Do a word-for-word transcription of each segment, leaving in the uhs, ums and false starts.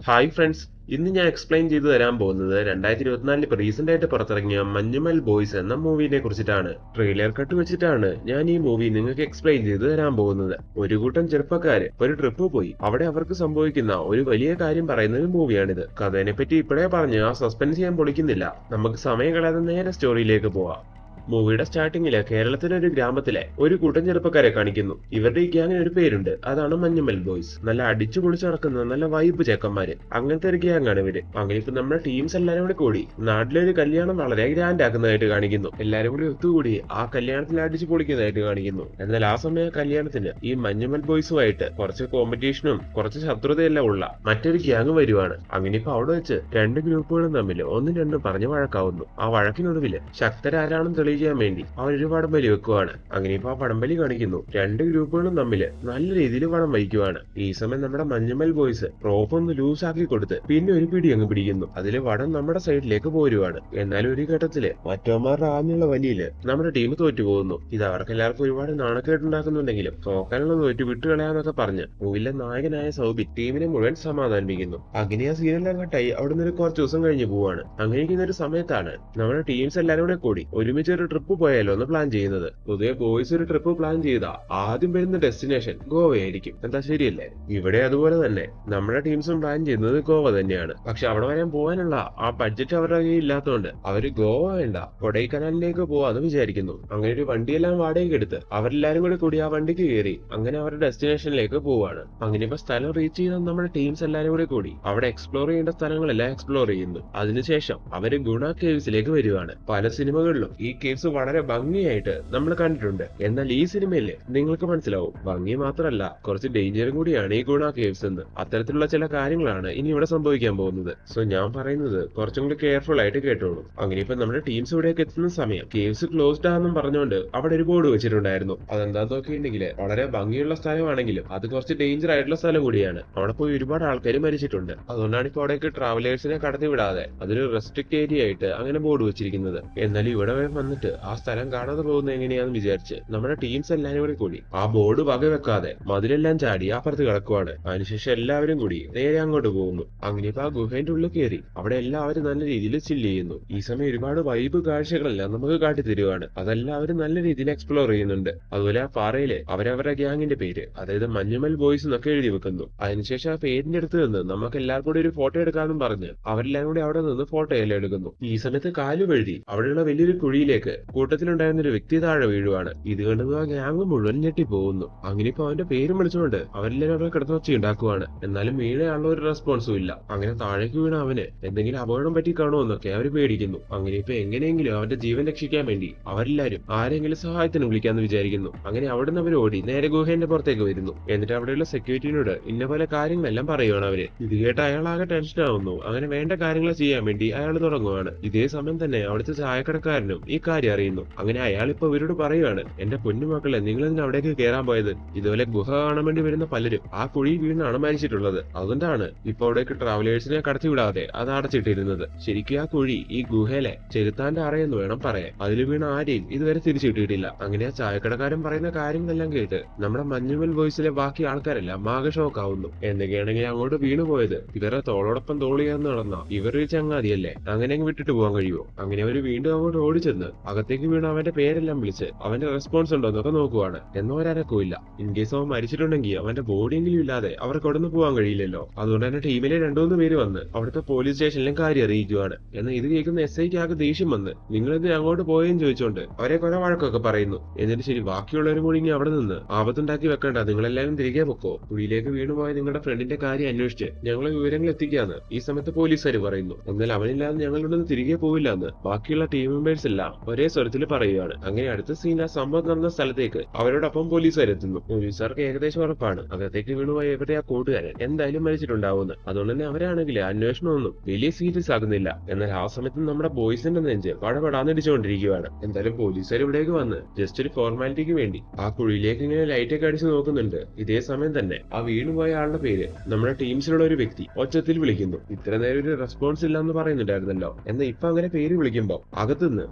Hi friends, ഇന്ന് ഞാൻ explain ചെയ്തു തരാൻ പോകുന്നത് രണ്ടായിരത്തി ഇരുപത്തിനാലിൽ ഇപ്പോൾ റീസെന്റ് ആയിട്ട് പുറത്തിറങ്ങിയ മഞ്ഞുമൽ ബോയ്സ് എന്ന മൂവിനെ കുറിച്ചിട്ടാണ്. ട്രെയിലർ കട്ട് വെച്ചിട്ടാണ് ഞാൻ ഈ മൂവി നിങ്ങൾക്ക് എക്സ്പ്ലെയിൻ ചെയ്തു തരാൻ പോകുന്നത്. ഒരു കൂട്ടം ചെറുപ്പക്കാര് ഒരു ട്രിപ്പ് പോയി അവിടെ അവർക്ക് സംഭവിക്കുന്ന ഒരു വലിയ കാര്യം പറയുന്ന ഒരു മൂവിയാണിത്. കഥയെ പറ്റി ഇപ്പോഴേ പറഞ്ഞ് ആ സസ്പെൻസ് ഞാൻ പൊളിക്കുന്നില്ല. നമുക്ക് സമയം കളയാതെ നേരെ സ്റ്റോറിയിലേക്ക് പോവാം. മൂവിയുടെ സ്റ്റാർട്ടിങ്ങില് കേരളത്തിലെ ഒരു ഗ്രാമത്തിലെ ഒരു കൂട്ടം ചെറുപ്പക്കാരെ കാണിക്കുന്നു. ഇവരുടെ ഈ ഗ്യാങ്ങിന് ഒരു പേരുണ്ട്, അതാണ് മഞ്ഞുമൽ ബോയ്സ്. നല്ല അടിച്ചു പൊളിച്ചു നടക്കുന്ന നല്ല വൈബ് ചെക്കന്മാര്, അങ്ങനത്തെ ഒരു ഗ്യാങ് ആണ് ഇവര്. അങ്ങനെ ഇപ്പൊ നമ്മുടെ ടീംസ് എല്ലാരും കൂടി കൂടി നാട്ടിലൊരു കല്യാണം വളരെ ഗ്രാൻഡ് ആക്കുന്നതായിട്ട് കാണിക്കുന്നു. എല്ലാരും കൂടി ഒത്തുകൂടി ആ കല്യാണത്തിൽ അടിച്ചു പൊളിക്കുന്നതായിട്ട് കാണിക്കുന്നു. എന്നാൽ ആ സമയം കല്യാണത്തിന് ഈ മഞ്ഞുമൽ ബോയ്സുമായിട്ട് കുറച്ച് കോമ്പറ്റീഷനും കുറച്ച് ശത്രുതയെല്ലാം ഉള്ള മറ്റൊരു ഗ്യാങ് വരുവാണ്. അങ്ങനെ ഇപ്പൊ അവിടെ വെച്ച് രണ്ട് ഗ്രൂപ്പുകളും തമ്മിൽ ഒന്നും രണ്ടും പറഞ്ഞ് വഴക്കാവുന്നു. ആ വഴക്കിനൊടുവില് ശക്തരാരാണെന്ന് തെളിയിക്കാൻ വേണ്ടി അവരൊരു വടംവലി വെക്കുവാണ്. അങ്ങനെ ഇപ്പൊ ആ വടംവലി കാണിക്കുന്നു. രണ്ട് ഗ്രൂപ്പുകളും തമ്മിൽ നല്ല രീതിയിൽ വടം വയ്ക്കുവാണ്. ഈ സമയം നമ്മുടെ മഞ്ഞുമൽ ബോയ്സ് റോപ്പ് ഒന്ന് ലൂസ് ആക്കി കൊടുത്ത് പിന്നെ ഒരു പിടി അങ്ങ് പിടിക്കുന്നു. അതില് വടം നമ്മുടെ സൈഡിലേക്ക് പോരുവാണ്. എന്നാൽ ഒരു ഘട്ടത്തില് മറ്റോമാരുടെ ആഞ്ഞുള്ള വലിയില് നമ്മുടെ ടീം തോറ്റു പോകുന്നു. ഇത് അവർക്ക് എല്ലാവർക്കും ഒരുപാട് നാണക്കേട്ടുണ്ടാക്കുന്നുണ്ടെങ്കിലും തോക്കാനുള്ള തോറ്റു വിട്ടുകളയാന്നൊക്കെ പറഞ്ഞ് മൂവിലെ നായകനായ സൗബിൻ ടീമിനെ മുഴുവൻ സമാധാനിപ്പിക്കുന്നു. അങ്ങനെ ആ സീനെല്ലാം കട്ടായി അവിടുന്ന് ഒരു കുറച്ച് ദിവസം കഴിഞ്ഞ് പോവാണ്. അങ്ങനെ ഒരു സമയത്താണ് നമ്മുടെ ടീംസ് എല്ലാവരും കൂടെ കൂടി ഒരുമിച്ച് ഒരു ട്രിപ്പ് പോയാലോ എന്ന് പ്ലാൻ ചെയ്യുന്നത്. പൊതുവെ ബോയ്സ് ഒരു ട്രിപ്പ് പ്ലാൻ ചെയ്താ ആദ്യം വരുന്ന ഡെസ്റ്റിനേഷൻ ഗോവയായിരിക്കും. എന്താ ശരിയല്ലേ? ഇവിടെ അതുപോലെ തന്നെ നമ്മുടെ ടീംസും പ്ലാൻ ചെയ്യുന്നത് ഗോവ തന്നെയാണ്. പക്ഷെ അവിടെ വരാൻ പോകാനുള്ള ആ ബഡ്ജറ്റ് അവരുടെ കയ്യിൽ ഇല്ലാത്തതുകൊണ്ട് അവര് ഗോവ വേണ്ട കൊടൈക്കനാലിലേക്ക് പോവാന്ന് വിചാരിക്കുന്നു. അങ്ങനെ ഒരു വണ്ടിയെല്ലാം വാടകയ്ക്ക് എടുത്ത് അവരെല്ലാരും കൂടെ കൂടി ആ വണ്ടിക്ക് കയറി അങ്ങനെ അവരുടെ ഡെസ്റ്റിനേഷനിലേക്ക് പോവാണ്. അങ്ങനെ ഇപ്പൊ സ്ഥലം റീച്ച് ചെയ്ത നമ്മുടെ ടീംസ് എല്ലാരും കൂടെ കൂടി അവിടെ എക്സ്പ്ലോർ ചെയ്യേണ്ട സ്ഥലങ്ങളെല്ലാം എക്സ്പ്ലോർ ചെയ്യുന്നു. അതിനുശേഷം അവര് ഗുണ കേവ്സിലേക്ക് വരുവാണ്. പല സിനിമകളിലും ഈ കേവ്സ് വളരെ ഭംഗിയായിട്ട് നമ്മൾ കണ്ടിട്ടുണ്ട്. എന്നാൽ ഈ സിനിമയില് നിങ്ങൾക്ക് മനസ്സിലാവും, ഭംഗി മാത്രമല്ല കുറച്ച് ഡേഞ്ചറും കൂടിയാണ് ഈ ഗുണ കേവ്സ് എന്ന്. അത്തരത്തിലുള്ള ചില കാര്യങ്ങളാണ് ഇനി ഇവിടെ സംഭവിക്കാൻ പോകുന്നത്. സോ ഞാൻ പറയുന്നത് കുറച്ചും കൂടി കെയർഫുൾ ആയിട്ട് കേട്ടോളൂ. അങ്ങനെ ഇപ്പൊ നമ്മുടെ ടീംസ് ഇവിടേക്ക് എത്തുന്ന സമയം കേവ്സ് ക്ലോസ്ഡ് ആണെന്നും പറഞ്ഞുകൊണ്ട് അവിടെ ഒരു ബോർഡ് വെച്ചിട്ടുണ്ടായിരുന്നു. അതെന്താന്ന് നോക്കിയിട്ടുണ്ടെങ്കിൽ വളരെ ഭംഗിയുള്ള സ്ഥലമാണെങ്കിലും അത് കുറച്ച് ഡേഞ്ചർ ആയിട്ടുള്ള സ്ഥലം കൂടിയാണ്. അവിടെ പോയി ഒരുപാട് ആൾക്കാർ മരിച്ചിട്ടുണ്ട്. അതുകൊണ്ടാണ് ഇപ്പോൾ അവിടേക്ക് ട്രാവലേഴ്സിനെ കടത്തി വിടാതെ അതൊരു റെസ്ട്രിക്ട് ഏരിയ ആയിട്ട് അങ്ങനെ ബോർഡ് വെച്ചിരിക്കുന്നത്. എന്നാൽ ഇവിടെ വന്നിട്ട് ആ സ്ഥലം കാണാതെ പോകുന്ന എങ്ങനെയാന്ന് വിചാരിച്ച് നമ്മുടെ ടീംസ് എല്ലാവരും കൂടി കൂടി ആ ബോർഡ് വകവെക്കാതെ മതിലെല്ലാം ചാടി അപ്പുറത്ത് കിടക്കുവാണ്. അതിനുശേഷം എല്ലാവരും കൂടി നേരെ അങ്ങോട്ട് പോകുന്നു. അങ്ങനെ ഇപ്പൊ ആ ഗുഹേന്റെ ഉള്ളിൽ കയറി അവിടെ എല്ലാവരും നല്ല രീതിയിൽ ചില്ല് ചെയ്യുന്നു. ഈ സമയം ഒരുപാട് വൈബ് കാഴ്ചകളെല്ലാം നമുക്ക് കാട്ടിത്തരുവാണ്. അതെല്ലാവരും നല്ല രീതിയിൽ എക്സ്പ്ലോർ ചെയ്യുന്നുണ്ട്. അതുപോലെ ആ പാറയില് അവരവരുടെ ഗ്യാങ്ങിന്റെ പേര്, അതായത് മഞ്ഞുമൽ ബോയ്സ് എന്നൊക്കെ എഴുതി വെക്കുന്നു. അതിനുശേഷം ആ പേരിന്റെ അടുത്ത് നിന്ന് നമുക്ക് എല്ലാവർക്കും കൂടി ഒരു ഫോട്ടോ എടുക്കാമെന്നും പറഞ്ഞ് അവരെല്ലാം കൂടി അവിടെ നിന്ന് ഫോട്ടോ എല്ലാം എടുക്കുന്നു. ഈ സമയത്ത് കാലു വഴുതി അവിടെയുള്ള വലിയൊരു കുഴിയിലേക്ക് കൂട്ടത്തിലുണ്ടായിരുന്ന ഒരു വ്യക്തി താഴെ വീഴുവാണ്. ഇത് കണ്ടത് ആ ഗ്യാങ് മുഴുവൻ ഞെട്ടിപ്പോകുന്നു. അങ്ങനെ ഇപ്പൊ അവന്റെ പേരും വിളിച്ചുകൊണ്ട് അവരെല്ലാവരും അവിടെ കിടന്നൊച്ച ഉണ്ടാക്കുവാണ്. എന്നാലും വീണയാളുടെ ഒരു റെസ്പോൺസും ഇല്ല. അങ്ങനെ താഴേക്ക് വീണ അവന് എന്തെങ്കിലും അപകടം പറ്റി കാണുമെന്നൊക്കെ അവര് പേടിക്കുന്നു. അങ്ങനെ ഇപ്പൊ എങ്ങനെയെങ്കിലും അവന്റെ ജീവൻ രക്ഷിക്കാൻ വേണ്ടി അവരെല്ലാരും ആരെങ്കിലും സഹായത്തിന് വിളിക്കാന്ന് വിചാരിക്കുന്നു. അങ്ങനെ അവിടുന്ന് അവർ ഓടി നേരെ ഗുഹേന്റെ പുറത്തേക്ക് വരുന്നു. എന്നിട്ട് അവിടെയുള്ള സെക്യൂരിറ്റിനോട് ഇന്ന പോലെ കാര്യങ്ങളെല്ലാം പറയുവാണ് അവര്. ഇത് കേട്ട് അയാളാകെ ടെൻഷൻ ആവുന്നു. അങ്ങനെ വേണ്ട കാര്യങ്ങൾ ചെയ്യാൻ വേണ്ടി അയാൾ തുടങ്ങുവാണ്. ഇതേ സമയം തന്നെ അവിടുത്തെ ചായക്കടക്കാരനും ഈ കാര്യം അറിയുന്നു. അങ്ങനെ അയാൾ ഇപ്പൊ ഇവരോട് പറയുവാണ്, എന്റെ പൊന്നുമക്കളെ, നിങ്ങൾ ഇതിന് അവിടേക്ക് കയറാൻ പോയത് ഇതുപോലെ ഗുഹ കാണാൻ വേണ്ടി വരുന്ന പലരും ആ കുഴി വീണാണ് മരിച്ചിട്ടുള്ളത്. അതുകൊണ്ടാണ് ഇപ്പൊ അവിടേക്ക് ട്രാവലേഴ്സിനെ കടത്തിവിടാതെ അത് അടച്ചിട്ടിരുന്നത്. ശരിക്കും ആ കുഴി ഈ ഗുഹയിലെ ചെറുത്താന്റെ അറയെന്ന് വേണം പറയാൻ. അതിൽ വീണ ആരെയും ഇതുവരെ തിരിച്ചിട്ടിട്ടില്ല. അങ്ങനെ ആ ചായക്കടക്കാരൻ പറയുന്ന കാര്യങ്ങളെല്ലാം കേട്ട് നമ്മുടെ മഞ്ഞുമൽ ബോയ്സിലെ ബാക്കി ആൾക്കാരെല്ലാം ആകെ ഷോക്ക് ആവുന്നു. എന്തൊക്കെയാണെങ്കിൽ അങ്ങോട്ട് വീണു പോയത് ഇവരെ തോളോടൊപ്പം തോളിയാന്ന് നടന്ന ഇവരൊരു ചങ്ങാതിയല്ലേ, അങ്ങനെ വിട്ടിട്ട് പോകാൻ കഴിയുമോ? അങ്ങനെ അവര് വീണ്ടും അങ്ങോട്ട് ഓടിച്ചെന്ന് അകത്തേക്ക് വീണ് അവന്റെ പേരെല്ലാം വിളിച്ച് അവന്റെ റെസ്പോൺസ് ഉണ്ടോ എന്നൊക്കെ നോക്കുവാണ്. എന്നോ ഒരനക്കമില്ല. ഇൻ കേസ് അവൻ മരിച്ചിട്ടുണ്ടെങ്കിൽ അവന്റെ ബോഡിയെങ്കിലും ഇല്ലാതെ അവർക്ക് അവിടെ നിന്ന് പോകാൻ കഴിയില്ലല്ലോ. അതുകൊണ്ട് തന്നെ ടീമിലെ രണ്ടുമൂന്ന് പേര് വന്ന് അവിടുത്തെ പോലീസ് സ്റ്റേഷനിലും കാര്യം അറിയിക്കുവാണ്. എന്നാൽ ഇത് കേൾക്കുന്ന എസ് ഐക്ക് ആകെ ദേഷ്യം വന്ന് നിങ്ങൾ എന്തിനാ അങ്ങോട്ട് പോയെന്ന് ചോദിച്ചോണ്ട് അവരെ കുറെ വഴക്കൊക്കെ പറയുന്നു. എന്നിട്ട് ശരി, ബാക്കിയുള്ളവരും കൂടി ഇനി അവിടെ നിന്ന് ആപത്തുണ്ടാക്കി വെക്കണ്ട, നിങ്ങളെല്ലാവരും തിരികെ പൊക്കോ, കുഴിയിലേക്ക് വീണുപോയ നിങ്ങളുടെ ഫ്രണ്ടിന്റെ കാര്യം അന്വേഷിച്ച് ഞങ്ങളെ വിവരങ്ങൾ എത്തിക്കാന്ന് ഈ സമയത്ത് പോലീസുകാർ പറയുന്നു. എന്നാൽ അവനില്ലാതെ ഞങ്ങളുടെ തിരികെ പോവില്ല എന്ന് ബാക്കിയുള്ള ടീം മെമ്പേഴ്സ് എല്ലാം ഒരേ സ്വരത്തിൽ പറയുകയാണ്. അങ്ങനെ അടുത്ത സീൻ ആ സംഭവം നടന്ന സ്ഥലത്തേക്ക് അവരോടൊപ്പം പോലീസുകാരെത്തുന്നു. പോലീസുകാർക്ക് ഏകദേശം ഉറപ്പാണ് അകത്തേക്ക് വീണുപോയ ഇവരുടെ ആ കൂട്ടുകാരൻ എന്തായാലും മരിച്ചിട്ടുണ്ടാവുന്നത്. അതുകൊണ്ട് തന്നെ അവരാണെങ്കിൽ അന്വേഷണമൊന്നും വലിയ സീരിയസ് ആകുന്നില്ല. എന്നാൽ ആ സമയത്ത് നമ്മുടെ ബോയ്സിന്റെ നെഞ്ച് പടപടാന്നിടിച്ചുകൊണ്ടിരിക്കുകയാണ്. എന്തായാലും പോലീസുകാർ ഇവിടേക്ക് വന്ന് ജസ്റ്റ് ഒരു ഫോർമാലിറ്റിക്ക് വേണ്ടി ആ കുഴിയിലേക്ക് ഇങ്ങനെ ലൈറ്റ് ഒക്കെ അടിച്ച് നോക്കുന്നുണ്ട്. ഇതേ സമയം തന്നെ ആ വീണുപോയ ആളുടെ പേര് നമ്മുടെ ടീംസിലുള്ള ഒരു വ്യക്തി ഒച്ചത്തിൽ വിളിക്കുന്നു. ഇത്ര നേരം ഒരു റെസ്പോൺസ് ഇല്ല എന്ന് പറയുന്നുണ്ടായിരുന്നല്ലോ. എന്നാൽ ഇപ്പൊ അങ്ങനെ പേര് വിളിക്കുമ്പോ അകത്തുനിന്ന് ആ വീണുപോയ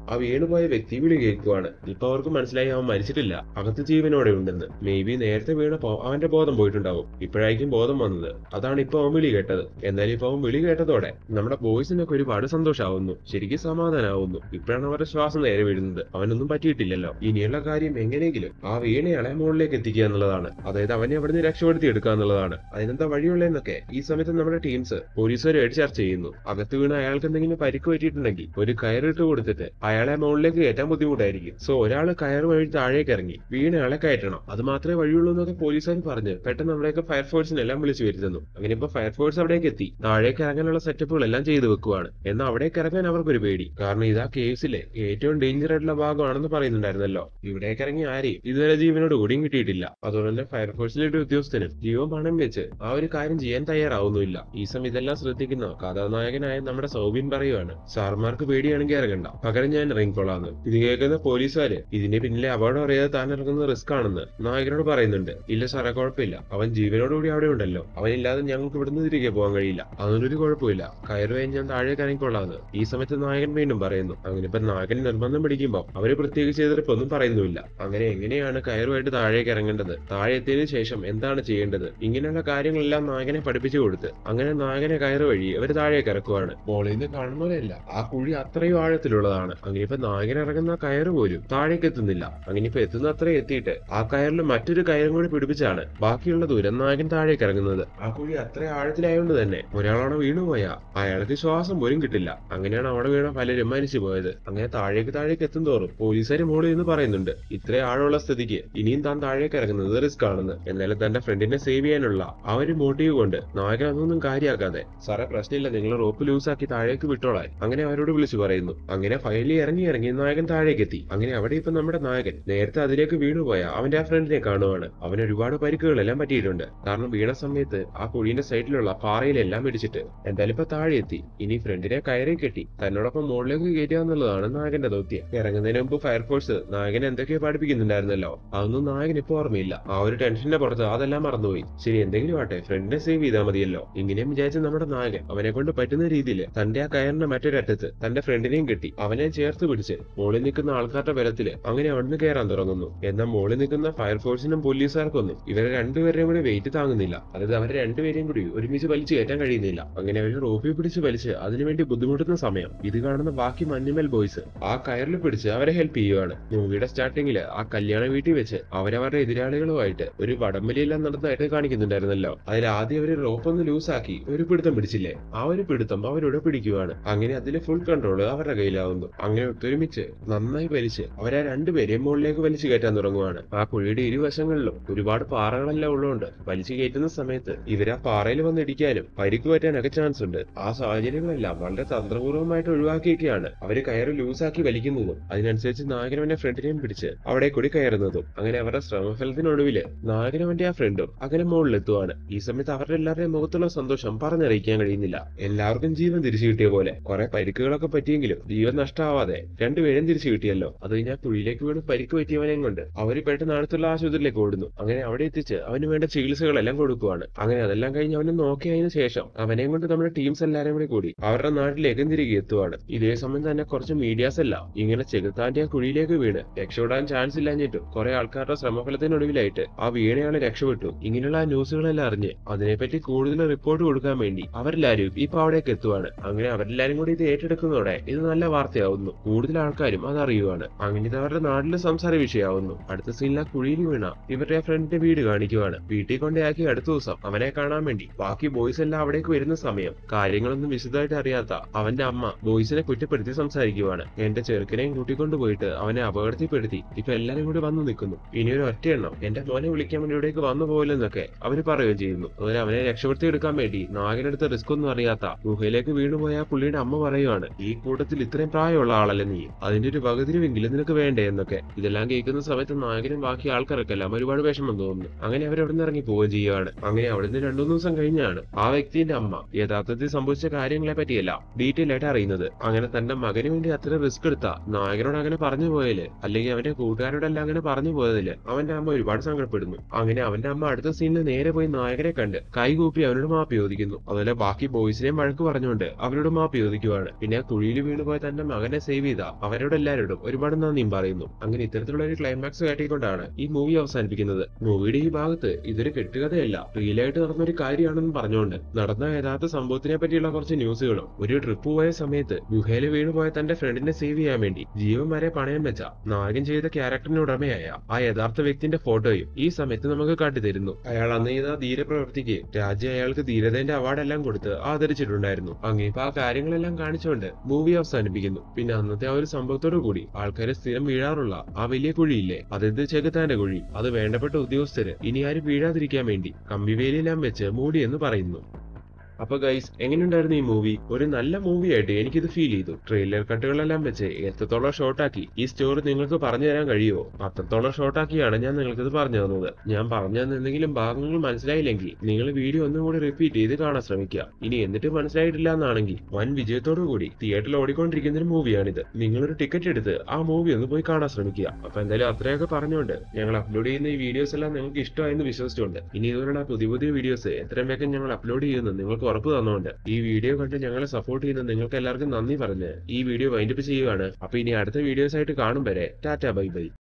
വീണുപോയ വ്യക്തി വിളി കേൾക്കുവാണ്. ഇപ്പൊ അവർക്ക് മനസ്സിലായി അവൻ മരിച്ചിട്ടില്ല, അകത്ത് ജീവനോടെ ഉണ്ടെന്ന്. മേ ബി നേരത്തെ വീണപ്പോ അവന്റെ ബോധം പോയിട്ടുണ്ടാവും, ഇപ്പോഴായിരിക്കും ബോധം വന്നത്. അതാണ് ഇപ്പൊ അവൻ വിളി കേട്ടത്. എന്നാലും ഇപ്പൊ അവൻ വിളി കേട്ടതോടെ നമ്മുടെ ബോയ്സിനൊക്കെ ഒരുപാട് സന്തോഷമാവുന്നു, ശരിക്കും സമാധാനമാവുന്നു. ഇപ്പോഴാണ് അവരുടെ ശ്വാസം നേരെ വീഴുന്നത്. അവനൊന്നും പറ്റിയിട്ടില്ലല്ലോ. ഇനിയുള്ള കാര്യം എങ്ങനെയെങ്കിലും ആ വീണയാളെ മുകളിലേക്ക് എത്തിക്കുക എന്നുള്ളതാണ്. അതായത് അവനെ അവിടുന്ന് രക്ഷപ്പെടുത്തി എടുക്കുക എന്നുള്ളതാണ്. അതിനെന്താ വഴിയുള്ളതെന്നൊക്കെ ഈ സമയത്ത് നമ്മുടെ ടീംസ് പോലീസുകാരുമായിട്ട് ചർച്ച ചെയ്യുന്നു. അകത്ത് വീണ് അയാൾക്ക് എന്തെങ്കിലും പരിക്ക് പറ്റിയിട്ടുണ്ടെങ്കിൽ ഒരു കയറിട്ട് കൊടുത്തിട്ട് അയാളെ മുകളിലേക്ക് കയറ്റാൻ ബുദ്ധിമുട്ടായിരിക്കും. സോ ഒരാള് കയറ് വഴി താഴേക്ക് ഇറങ്ങി വീണയാളെ കയറ്റണം, അത് മാത്രമേ വഴിയുള്ളൂ എന്നൊക്കെ പോലീസുകാർ പറഞ്ഞ് പെട്ടെന്ന് അവിടെയൊക്കെ ഫയർഫോഴ്സിനെല്ലാം വിളിച്ചു വരുത്തുന്നു. അങ്ങനെ ഇപ്പൊ ഫയർഫോഴ്സ് അവിടേക്ക് എത്തി താഴേക്ക് ഇറങ്ങാനുള്ള സെറ്റപ്പുകളെല്ലാം ചെയ്തു വെക്കുവാണ്. എന്നാൽ അവിടേക്ക് ഇറങ്ങാൻ അവർക്കൊരു പേടി, കാരണം ഇതാ കേസിലെ ഏറ്റവും ഡേഞ്ചർ ആയിട്ടുള്ള ഭാഗമാണെന്ന് പറയുന്നുണ്ടായിരുന്നല്ലോ. ഇവിടേക്ക് ഇറങ്ങി ആരെയും ഇതുവരെ ജീവനോട് കൂടിയും കിട്ടിയിട്ടില്ല. അതുകൊണ്ട് തന്നെ ഫയർഫോഴ്സിലെ ഒരു ഉദ്യോഗസ്ഥനും ജീവൻ പണം വെച്ച് ആ ഒരു കാര്യം ചെയ്യാൻ തയ്യാറാവുന്നില്ല. ഈ സമയം ഇതെല്ലാം ശ്രദ്ധിക്കുന്ന കഥാനായകനായ നമ്മുടെ സൗബിൻ പറയുവാണ്, സാർമാർക്ക് പേടിയാണെങ്കിൽ ഇറങ്ങണ്ട, പകരം ഞാൻ ഇറങ്ങിക്കൊള്ളാന്ന്. ഇത് കേൾക്കുന്ന പോലീസുകാര് ഇതിന്റെ പിന്നിലെ അപകടം അറിയാതെ താൻ ഇറങ്ങുന്നത് റിസ്ക് ആണെന്ന് നായകനോട് പറയുന്നുണ്ട്. ഇല്ല സാറേ, കുഴപ്പമില്ല, അവൻ ജീവനോടുകൂടി അവിടെ ഉണ്ടല്ലോ, അവനില്ലാതെ ഞങ്ങൾക്ക് ഇവിടുന്ന് തിരികെ പോകാൻ കഴിയില്ല, അതൊരു കുഴപ്പമില്ല, കയറുവാൻ ഞാൻ താഴേക്ക് ഇറങ്ങിക്കൊള്ളാന്ന് ഈ സമയത്ത് നായകൻ വീണ്ടും പറയുന്നു. അങ്ങനെ ഇപ്പൊ നായകൻ നിർബന്ധം പിടിക്കുമ്പോൾ അവര് പ്രത്യേകിച്ച് എതിർപ്പൊന്നും പറയുന്നുമില്ല. അങ്ങനെ എങ്ങനെയാണ് കയറുമായിട്ട് താഴേക്ക് ഇറങ്ങേണ്ടത്, താഴെ എത്തിയതിനു ശേഷം എന്താണ് ചെയ്യേണ്ടത്, ഇങ്ങനെയുള്ള കാര്യങ്ങളെല്ലാം നായകനെ പഠിപ്പിച്ചു കൊടുത്ത് അങ്ങനെ നായകനെ കയറ് വഴി അവര് താഴേക്ക് ഇറക്കുവാണ്. മോളിൽ നിന്ന് കാണുന്നവരല്ല, ആ കുഴി അത്രയും ആഴത്തിലുള്ളതാണ്. അങ്ങനെ ഇപ്പൊ നായകൻ ഇറങ്ങുന്ന കയറ് പോലും താഴേക്ക് എത്തുന്നില്ല. അങ്ങനെ ഇപ്പൊ എത്തുന്ന അത്രയും എത്തിയിട്ട് ആ കയറിൽ മറ്റൊരു കയറും കൂടി പിടിപ്പിച്ചാണ് ബാക്കിയുള്ള ദൂരം നായകൻ താഴേക്ക് ഇറങ്ങുന്നത്. ആ കുഴി അത്ര ആഴത്തിലായതുകൊണ്ട് തന്നെ ഒരാളവിടെ വീണുപോയാ അയാൾക്ക് ശ്വാസം പോലും കിട്ടില്ല. അങ്ങനെയാണ് അവിടെ വീണ പലരും മരിച്ചു പോയത്. അങ്ങനെ താഴേക്ക് താഴേക്ക് എത്തും തോറും പോലീസുകാർ മോളിൽ നിന്ന് പറയുന്നുണ്ട്, ഇത്രയും ആഴമുള്ള സ്ഥിതിക്ക് ഇനിയും താൻ താഴേക്ക് ഇറങ്ങുന്നത് റിസ്ക് ആണെന്ന്. എന്നാലും തന്റെ ഫ്രണ്ടിനെ സേവ് ചെയ്യാനുള്ള ആ ഒരു മോട്ടീവ് കൊണ്ട് നായകൻ അതൊന്നും കാര്യമാക്കാതെ, സാറേ പ്രശ്നമില്ല, നിങ്ങൾ റോപ്പ് ലൂസാക്കി താഴേക്ക് വിട്ടോളാൻ അങ്ങനെ അവരോട് വിളിച്ചു പറയുന്നു. അങ്ങനെ ഫയലിൽ ഇറങ്ങി ഇറങ്ങി നായകൻ താഴേക്ക് എത്തി. അങ്ങനെ അവിടെ ഇപ്പൊ നമ്മുടെ നായകൻ നേരത്തെ അതിലേക്ക് വീണുപോയ അവന്റെ ആ ഫ്രണ്ടിനെ കാണുവാണ്. അവന് ഒരുപാട് പരിക്കുകളെല്ലാം പറ്റിയിട്ടുണ്ട്, കാരണം വീണ സമയത്ത് ആ കുഴിന്റെ സൈഡിലുള്ള പാറയിലെല്ലാം ഇടിച്ചിട്ട്. എന്തായാലും ഇപ്പൊ താഴെ എത്തി. ഇനി ഫ്രണ്ടിനെ കയറി കെട്ടി തന്നോടൊപ്പം മുകളിലേക്ക് കയറ്റുക എന്നുള്ളതാണ് നായകന്റെ ദൗത്യം. ഇറങ്ങുന്നതിന് മുമ്പ് ഫയർഫോഴ്സ് നായകൻ എന്തൊക്കെയോ പഠിപ്പിക്കുന്നുണ്ടായിരുന്നല്ലോ, അതൊന്നും നായകൻ ഇപ്പൊ ഓർമ്മയില്ല. ആ ഒരു ടെൻഷന്റെ പുറത്ത് അതെല്ലാം മറന്നുപോയി. ശരി, എന്തെങ്കിലും ആട്ടെ, ഫ്രണ്ടിനെ സേവ് ചെയ്താൽ മതിയല്ലോ. ഇങ്ങനെയും വിചാരിച്ച നമ്മുടെ നായകൻ അവനെ കൊണ്ട് പറ്റുന്ന രീതിയിൽ തന്റെ ആ കയറിന്റെ മറ്റൊരറ്റത്ത് തന്റെ ഫ്രണ്ടിനെയും കെട്ടി അവനെ ചേർത്ത് പിടിച്ച് മുകളിൽ നിൽക്കുന്ന ആൾക്കാരുടെ ബലത്തില് അങ്ങനെ അവിടുന്ന് കയറാൻ തുടങ്ങുന്നു. എന്നാൽ മുകളിൽ നിൽക്കുന്ന ഫയർഫോഴ്സിനും പോലീസുകാർക്കൊന്നും ഇവരെ രണ്ടുപേരെയും കൂടി വെയിറ്റ് താങ്ങുന്നില്ല. അതായത് അവരെ രണ്ടുപേരെയും കൂടി ഒരുമിച്ച് വലിച്ചു കയറ്റാൻ കഴിയുന്നില്ല. അങ്ങനെ അവർ റോപ്പിൽ പിടിച്ച് വലിച്ച് അതിനുവേണ്ടി ബുദ്ധിമുട്ടുന്ന സമയം ഇത് കാണുന്ന ബാക്കി മഞ്ഞുമൽ ബോയ്സ് ആ കയറിൽ പിടിച്ച് അവരെ ഹെൽപ്പ് ചെയ്യുവാണ്. മൂവിയുടെ സ്റ്റാർട്ടിങ്ങില് ആ കല്യാണ വീട്ടിൽ വെച്ച് അവരവരുടെ എതിരാളികളുമായിട്ട് ഒരു വടംവലിയെല്ലാം നടന്നതായിട്ട് കാണിക്കുന്നുണ്ടായിരുന്നല്ലോ. അതിൽ ആദ്യം അവര് റോപ്പ് ഒന്ന് ലൂസാക്കി ഒരു പിടുത്തം പിടിച്ചില്ലേ, ആ ഒരു പിടുത്തം അവരോട് പിടിക്കുവാണ്. അങ്ങനെ അതിലെ ഫുൾ കൺട്രോൾ അവരുടെ കയ്യിലാവുന്നു. അങ്ങനെ ഒത്തൊരുമിച്ച് നന്നായി വലിച്ച് അവരെ രണ്ടുപേരെയും മുകളിലേക്ക് വലിച്ചു കയറ്റാൻ തുടങ്ങുവാണ്. ആ കുഴിയുടെ ഇരുവശങ്ങളിലും ഒരുപാട് പാറകളെല്ലാം ഉള്ളതുകൊണ്ട് വലിച്ചു കയറ്റുന്ന സമയത്ത് ഇവര് ആ പാറയിൽ വന്നിടിക്കാനും പരിക്ക് പറ്റാനൊക്കെ ചാൻസ് ഉണ്ട്. ആ സാഹചര്യങ്ങളെല്ലാം വളരെ തന്ത്രപൂർവ്വമായിട്ട് ഒഴിവാക്കിയൊക്കെയാണ് അവര് കയറ് ലൂസാക്കി വലിക്കുന്നതും അതിനനുസരിച്ച് നായകനവന്റെ ഫ്രണ്ടിനെയും പിടിച്ച് അവിടെ കൂടി കയറുന്നതും. അങ്ങനെ അവരുടെ ശ്രമഫലത്തിനൊടുവില് നായകനവന്റെ ആ ഫ്രണ്ടും അങ്ങനെ മുകളിലെത്തുവാണ്. ഈ സമയത്ത് അവരുടെ എല്ലാവരുടെയും മുഖത്തുള്ള സന്തോഷം പറഞ്ഞറിയിക്കാൻ കഴിയുന്നില്ല. എല്ലാവർക്കും ജീവൻ തിരിച്ചു കിട്ടിയ പോലെ. കുറെ പരിക്കുകളൊക്കെ പറ്റിയെങ്കിലും ജീവൻ നഷ്ടമാവാതെ രണ്ടുപേരും തിരിച്ചു കിട്ടിയല്ലോ. അത് കഴിഞ്ഞാൽ കുഴിയിലേക്ക് വീണ് പരിക്ക് പറ്റിയവനെയും കൊണ്ട് അവര് പെട്ടെന്ന് അടുത്തുള്ള ആശുപത്രിയിലേക്ക് ഓടുന്നു. അങ്ങനെ അവിടെ എത്തിച്ച് അവന് വേണ്ട ചികിത്സകളെല്ലാം കൊടുക്കുവാണ്. അങ്ങനെ അതെല്ലാം കഴിഞ്ഞ് അവന് നോക്കിയതിനു ശേഷം അവനെയും കൊണ്ട് നമ്മുടെ ടീംസ് എല്ലാവരും കൂടി കൂടി അവരുടെ നാട്ടിലേക്ക് തിരികെ എത്തുവാണ്. ഇതേ സമയം തന്നെ കുറച്ച് മീഡിയാസ് എല്ലാം ഇങ്ങനെ ചെകുത്താന്റെ ആ കുഴിയിലേക്ക് വീണ് രക്ഷപ്പെടാൻ ചാൻസ് ഇല്ലാഞ്ഞിട്ടും കുറെ ആൾക്കാരുടെ ശ്രമഫലത്തിനൊടുവിലായിട്ട് ആ വീണയാളെ രക്ഷപ്പെട്ടു ഇങ്ങനെയുള്ള ആ ന്യൂസുകളെല്ലാം അറിഞ്ഞ് അതിനെപ്പറ്റി കൂടുതൽ റിപ്പോർട്ട് കൊടുക്കാൻ വേണ്ടി അവരെല്ലാരും ഇപ്പൊ അവിടേക്ക് എത്തുവാണ്. അങ്ങനെ അവരെല്ലാരും കൂടി ഇത് ഏറ്റെടുക്കുന്നതോടെ ഇത് നല്ല വാർത്തയാവുന്നു. കൂടുതൽ ആൾക്കാരും അത് അറിയുവാണ്. അങ്ങനെ ഇത് അവരുടെ നാട്ടിലെ സംസാര വിഷയമാവുന്നു. അടുത്ത സീനിൽ ആ കുഴിയിൽ വീണ ഇവരുടെ ഫ്രണ്ടിന്റെ വീട് കാണിക്കുവാണ്. വീട്ടിൽ കൊണ്ടേയാക്കി അടുത്ത ദിവസം അവനെ കാണാൻ വേണ്ടി ബാക്കി ബോയ്സ് എല്ലാം അവിടേക്ക് വരുന്ന സമയം കാര്യങ്ങളൊന്നും വിശദമായിട്ട് അറിയാത്ത അവന്റെ അമ്മ ബോയ്സിനെ കുറ്റപ്പെടുത്തി സംസാരിക്കുവാണ്. എന്റെ ചെറുക്കനെയും കൂട്ടിക്കൊണ്ടു പോയിട്ട് അവനെ അപകടത്തിൽപ്പെടുത്തി ഇപ്പൊ എല്ലാരും കൂടി വന്നു നിൽക്കുന്നു. ഇനി ഒരു ഒറ്റ എണ്ണം എന്റെ മോനെ വിളിക്കാൻ വേണ്ടി ഇവിടേക്ക് വന്നു പോകില്ലെന്നൊക്കെ അവര് പറയുകയും ചെയ്യുന്നു. അതുപോലെ അവനെ രക്ഷപ്പെടുത്തി എടുക്കാൻ വേണ്ടി നായകനെടുത്ത റിസ്ക് ഒന്നും അറിയാത്ത ഗുഹയിലേക്ക് വീണുപോയ പുള്ളിയുടെ അമ്മ പറയുവാണ്, ഈ കൂട്ടത്തിൽ ഇത്രയും പ്രായമുള്ള ആളല്ലേ നീ, അതിന്റെ ഒരു പകുതിരുവെങ്കിലും നിനക്ക് വേണ്ടേ എന്നൊക്കെ. ഇതെല്ലാം കേൾക്കുന്ന സമയത്ത് നായകനും ബാക്കി ആൾക്കാർക്കെല്ലാം ഒരുപാട് വിഷമം തോന്നുന്നു. അങ്ങനെ അവർ അവിടെ നിന്ന് ഇറങ്ങി പോവുകയും ചെയ്യുകയാണ്. അങ്ങനെ അവിടുന്ന് രണ്ടു മൂന്ന് ദിവസം കഴിഞ്ഞാണ് ആ വ്യക്തിന്റെ അമ്മ യഥാർത്ഥത്തിൽ സംഭവിച്ച കാര്യങ്ങളെ പറ്റിയല്ല ഡീറ്റെയിൽ ആയിട്ട് അറിയുന്നത്. അങ്ങനെ തന്റെ മകന് വേണ്ടി അത്ര റിസ്ക് എടുത്ത നായകനോട് അങ്ങനെ പറഞ്ഞു പോയാല് അല്ലെങ്കിൽ അവന്റെ കൂട്ടുകാരോടെല്ലാം അങ്ങനെ പറഞ്ഞു പോയതില് അവന്റെ അമ്മ ഒരുപാട് സങ്കടപ്പെടുന്നു. അങ്ങനെ അവന്റെ അമ്മ അടുത്ത സീനിൽ നേരെ പോയി നായകനെ കണ്ട് കൈകൂപ്പി അവനോട് മാപ്പ് ചോദിക്കുന്നു. അതുപോലെ ബാക്കി ബോയ്സിനെയും വഴക്ക് പറഞ്ഞുകൊണ്ട് അവരോട് മാപ്പ് ചോദിക്കുവാണ്. പിന്നെ ആ കുഴിയിൽ വീണുപോയ തന്റെ മകനെ സേവ് ചെയ്ത അവരോട് എല്ലാവരോടും ഒരുപാട് നന്ദിയും പറയുന്നു. അങ്ങനെ ഇത്തരത്തിലുള്ള ഒരു ക്ലൈമാക്സ് കാട്ടിക്കൊണ്ടാണ് ഈ മൂവി അവസാനിപ്പിക്കുന്നത്. മൂവിയുടെ ഈ ഭാഗത്ത് ഇതൊരു കെട്ടുകഥയല്ല, റിയൽ ആയിട്ട് നടന്ന ഒരു കാര്യമാണെന്ന് പറഞ്ഞുകൊണ്ട് നടന്ന യഥാർത്ഥ സംഭവത്തിനെ പറ്റിയുള്ള കുറച്ച് ന്യൂസുകളും ഒരു ട്രിപ്പ് പോയ സമയത്ത് ഗുഹയിൽ വീണുപോയ തന്റെ ഫ്രണ്ടിനെ സേവ് ചെയ്യാൻ വേണ്ടി ജീവൻ വരെ പണയം വെച്ച നായകൻ ചെയ്ത ക്യാരക്ടറിന് ഉടമയായ ആ യഥാർത്ഥ വ്യക്തിന്റെ ഫോട്ടോയും ഈ സമയത്ത് നമുക്ക് കാട്ടിത്തരുന്നു. അയാൾ അന്ന് ചെയ്ത ധീരപ്രവൃത്തിക്ക് രാജ്യം അയാൾക്ക് ധീരതന്റെ അവാർഡെല്ലാം കൊടുത്ത് ആദരിച്ചിട്ടുണ്ടായിരുന്നു. അങ്ങനെ ഇപ്പൊ ആ കാര്യങ്ങളെല്ലാം കാണിച്ചുകൊണ്ട് മൂവി അവസാനിപ്പിക്കുന്നു. പിന്നെ അന്നത്തെ ആ ഒരു സംഭവത്തോടു കൂടി ആൾക്കാരെ സ്ഥിരം വീഴാറുള്ള ആ വലിയ കുഴിയില്ലേ, അതായത് ചെകുത്താന്റെ കുഴി, അത് വേണ്ടപ്പെട്ട ഉദ്യോഗസ്ഥര് ഇനി ആരും വീഴാതിരിക്കാൻ വേണ്ടി കമ്പിവേലിയെല്ലാം വെച്ച് മൂടിയെന്ന് പറയുന്നു. അപ്പൊ ഗൈസ്, എങ്ങനെയുണ്ടായിരുന്നു ഈ മൂവി? ഒരു നല്ല മൂവി ആയിട്ട് എനിക്കിത് ഫീൽ ചെയ്തു. ട്രെയിലർ കട്ടുകളെല്ലാം വെച്ച് എത്രത്തോളം ഷോർട്ടാക്കി ഈ സ്റ്റോറി നിങ്ങൾക്ക് പറഞ്ഞു തരാൻ കഴിയുമോ അത്രത്തോളം ഷോർട്ടാക്കിയാണ് ഞാൻ നിങ്ങൾക്കിത് പറഞ്ഞു തന്നത്. ഞാൻ പറഞ്ഞു തന്ന എന്തെങ്കിലും ഭാഗങ്ങൾ മനസ്സിലായില്ലെങ്കിൽ നിങ്ങൾ വീഡിയോ ഒന്നും കൂടി റിപ്പീറ്റ് ചെയ്ത് കാണാൻ ശ്രമിക്കുക. ഇനി എന്നിട്ട് മനസ്സിലായിട്ടില്ല എന്നാണെങ്കിൽ വൻ വിജയത്തോടു കൂടി തിയേറ്ററിൽ ഓടിക്കൊണ്ടിരിക്കുന്ന ഒരു മൂവിയാണിത്. നിങ്ങളൊരു ടിക്കറ്റ് എടുത്ത് ആ മൂവി ഒന്ന് പോയി കാണാൻ ശ്രമിക്കുക. അപ്പൊ എന്തായാലും അത്രയൊക്കെ പറഞ്ഞുകൊണ്ട് ഞങ്ങൾ അപ്ലോഡ് ചെയ്യുന്ന ഈ വീഡിയോസ് എല്ലാം നിങ്ങൾക്ക് ഇഷ്ടമായെന്ന് വിശ്വസിച്ചുകൊണ്ട് ഇനി ഇതുപോലുള്ള പുതിയ പുതിയ വീഡിയോസ് എത്രയും വേഗം ഞങ്ങൾ അപ്ലോഡ് ചെയ്യുന്നത് നിങ്ങൾക്ക് ഉറപ്പ് തന്നുകൊണ്ട് ഈ വീഡിയോ കണ്ട് ഞങ്ങളെ സപ്പോർട്ട് ചെയ്യുന്ന നിങ്ങൾക്ക് എല്ലാവർക്കും നന്ദി പറഞ്ഞ് ഈ വീഡിയോ വൈൻഡപ്പ് ചെയ്യുകയാണ്. അപ്പൊ ഇനി അടുത്ത വീഡിയോസ് ആയിട്ട് കാണും വരെ ടാറ്റ ബൈ ബൈ.